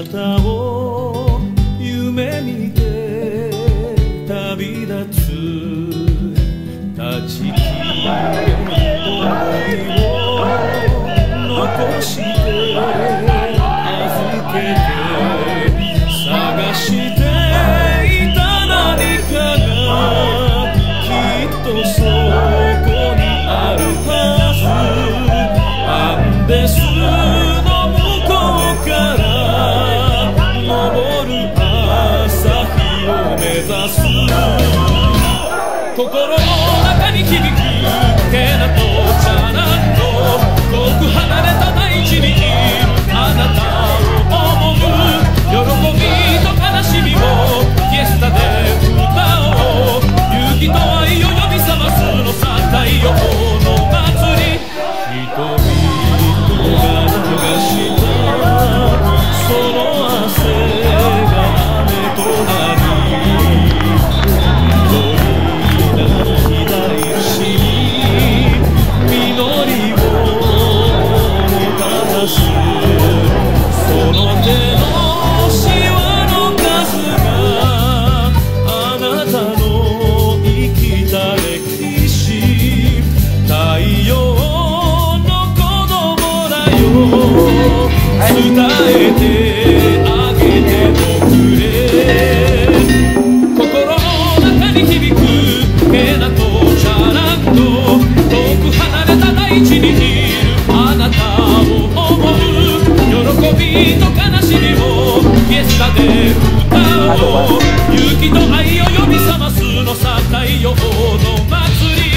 なたを夢見て旅立つ立ち消えの想いを残して預けて探していた何かがきっとそこにあるはず。アンデスの向こうから昇る朝日を目指す。心の中に響くけなとチャランと遠く離れた大地にいるあなたを思う。喜びと悲しみをフィエスタで歌おう。勇気と愛を呼び覚ますのさ太陽の祭り。人々が流したその汗が雨となり左足に実りをもたらす。その手のシワの数があなたの生きた歴史。太陽の子供だよ伝えてあげておくれ。心の中に響くけなとチャランと遠く離れた大地にいるあなたを思う。喜びと悲しみをフィエスタで歌おう。勇気と愛を呼び覚ますのさ太陽の祭り。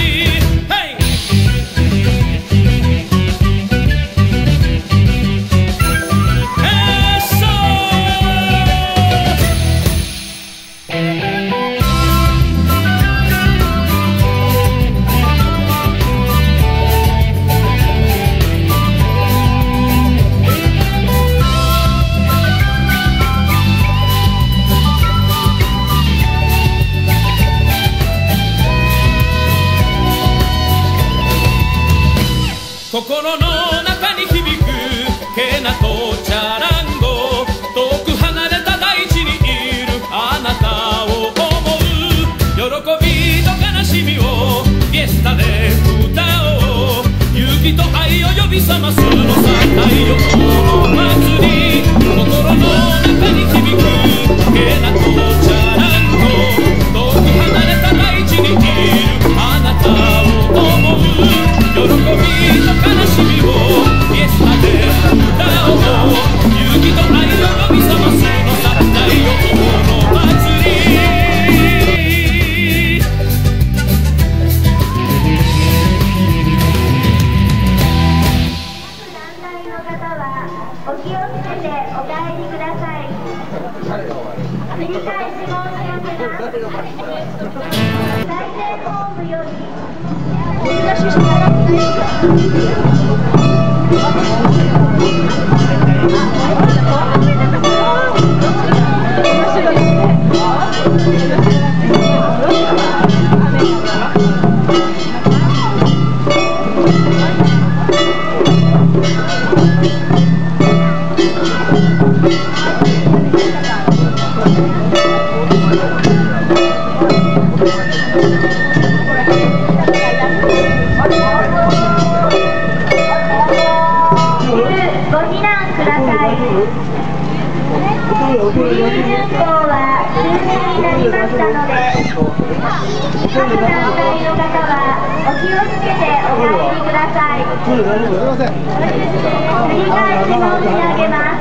心の中に響くけなとチャランゴ遠く離れた大地にいるあなたを思う。喜びと悲しみをフィエスタで歌おう。勇気と愛を呼び覚ますのさ太陽の祭り。心の中に響くけなとチャランゴ遠く離れた大地にいるあなたを思う。喜びと悲しみをフィエスタで歌おう。勇気と愛を呼び覚ますのさ太陽の祭り。 団体の方はお気をつけてお帰りください。繰り返し申し上げます。大仙ホームよりご避難ください。フリー巡行は終了になりましたので、各団体の方はお気をつけてお帰りください。繰り返し申し上げます。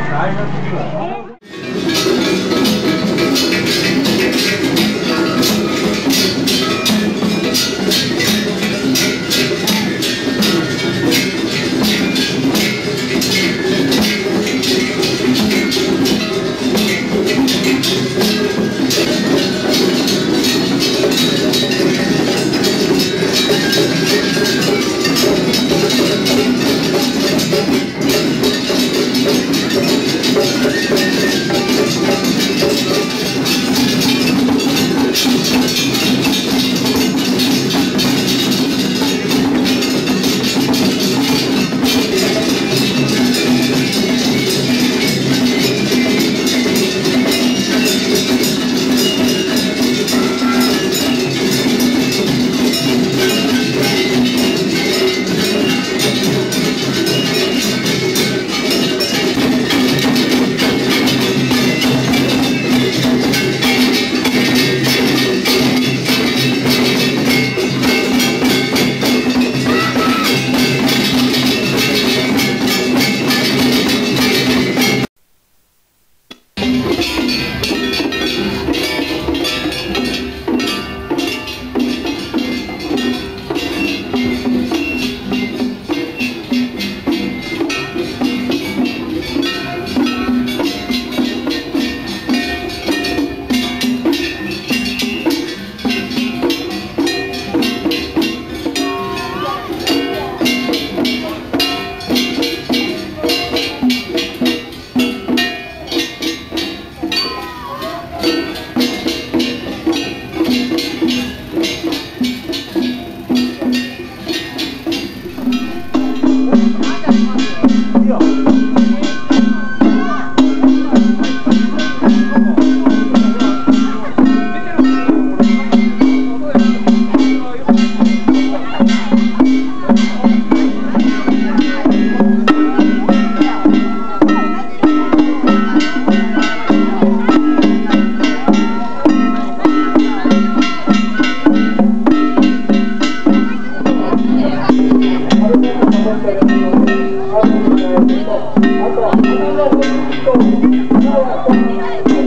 Thank you.